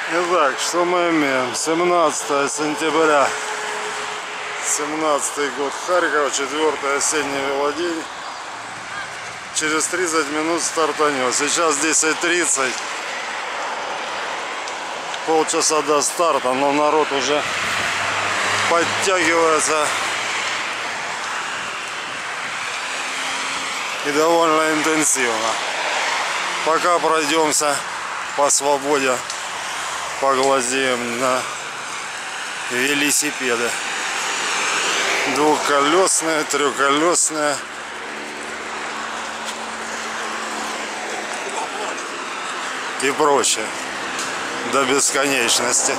Итак, что мы имеем? 17 сентября, 17 год, Харьков, 4-й осенний велодень. Через 30 минут стартанет. Сейчас 10:30. Полчаса до старта, но народ уже подтягивается. И довольно интенсивно. Пока пройдемся по свободе, поглазеем на велосипеды. Двухколесные, трехколесные. И прочее. До бесконечности.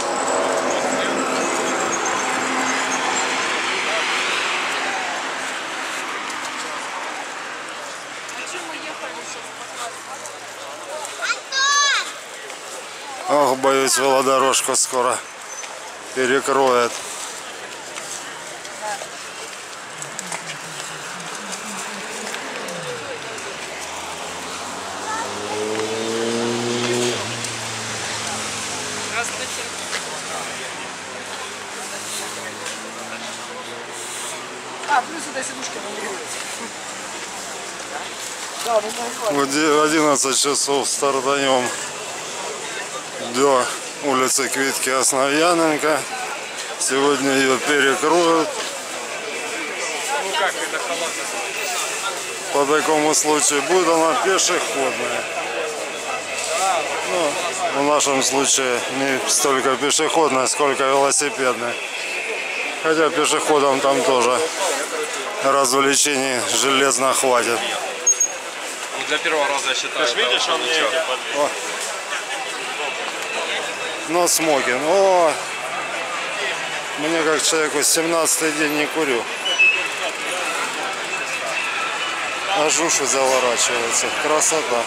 Ох, боюсь, велодорожку скоро перекроет. Плюс этой сидушки В 11 часов стартанем до улицы Квитки Основьяненко. Сегодня ее перекроют. По такому случаю будет она пешеходная. Ну, в нашем случае не столько пешеходная, сколько велосипедная. Хотя пешеходам там тоже развлечений железно хватит. Для первого раза я считаю. Ты видишь, он ничего. Но смокинг. О, мне как человеку 17-й день не курю. Аж уши заворачиваются. Красота.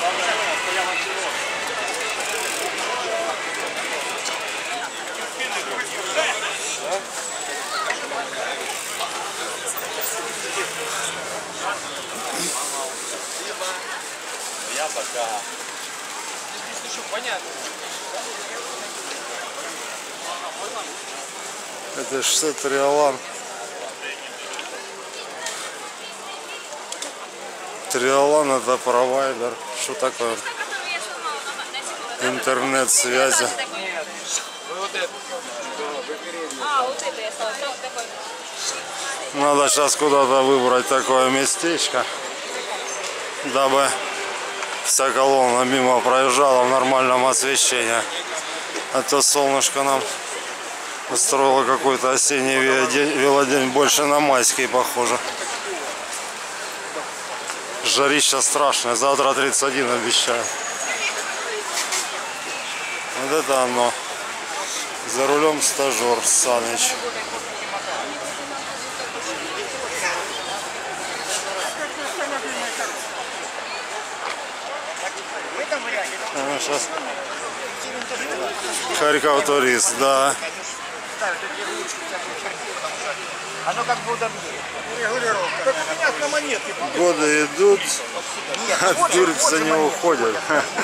Я пока. Понятно. Это что, Триолан? Триолан — это провайдер. Что такое? Интернет-связи. Надо сейчас куда-то выбрать такое местечко, дабы вся колонна мимо проезжала в нормальном освещении. А то солнышко нам устроило какой-то осенний велодень, больше на майский похоже. Жарища страшная, завтра 31 обещаю. Вот это оно. За рулем стажер Саныч. Сейчас. Харьков турист, да. Оно как бы регулировка. Как у меня на монетке. Годы идут, от Турции не уходят.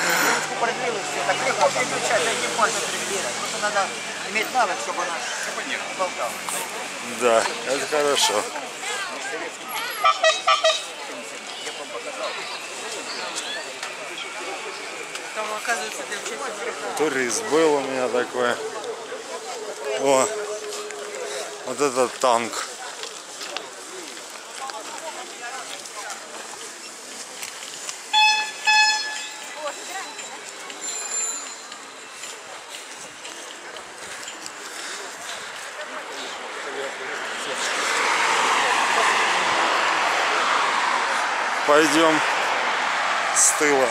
Просто надо иметь навык, чтобы она болтала. Да, это хорошо. Там, оказывается, Турист был у меня такой. О, вот этот танк. Пойдем с тыла.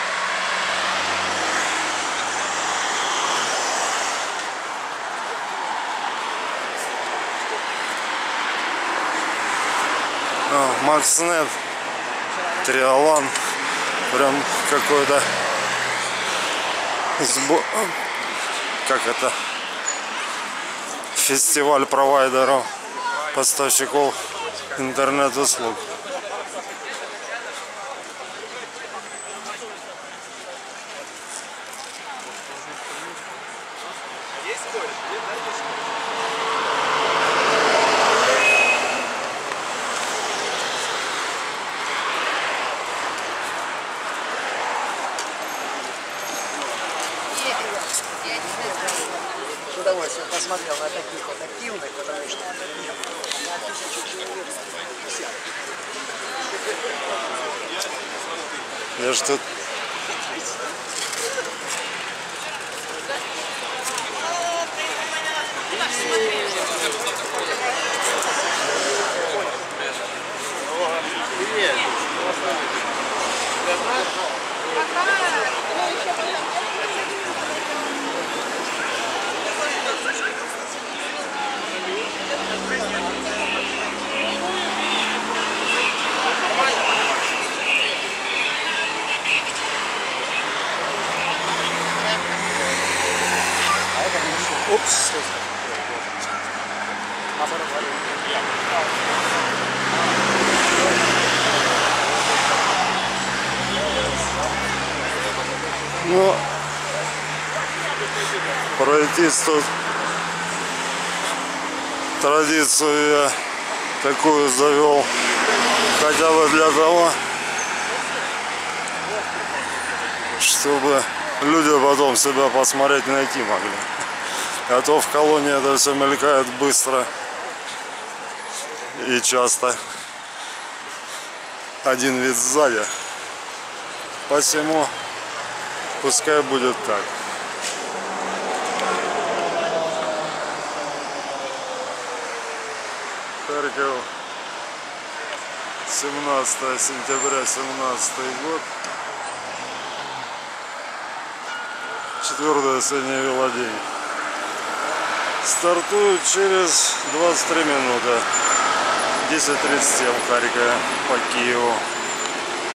Макснет, Триолан, прям какой-то как это, фестиваль провайдеров, поставщиков интернет-услуг. С удовольствием посмотрел на таких вот активных, потому что на 1000 человек 50. Я ж тут... Упс. Ну, пройтись тут традицию я такую завел, хотя бы для того, чтобы люди потом себя посмотреть найти могли. А то в колонии это все мелькает быстро и часто. Один вид сзади. Посему пускай будет так. Харьков, 17 сентября 17 год. 4-й осенний велодень. Стартует через 23 минуты. 10:37 в Харькове по Киеву.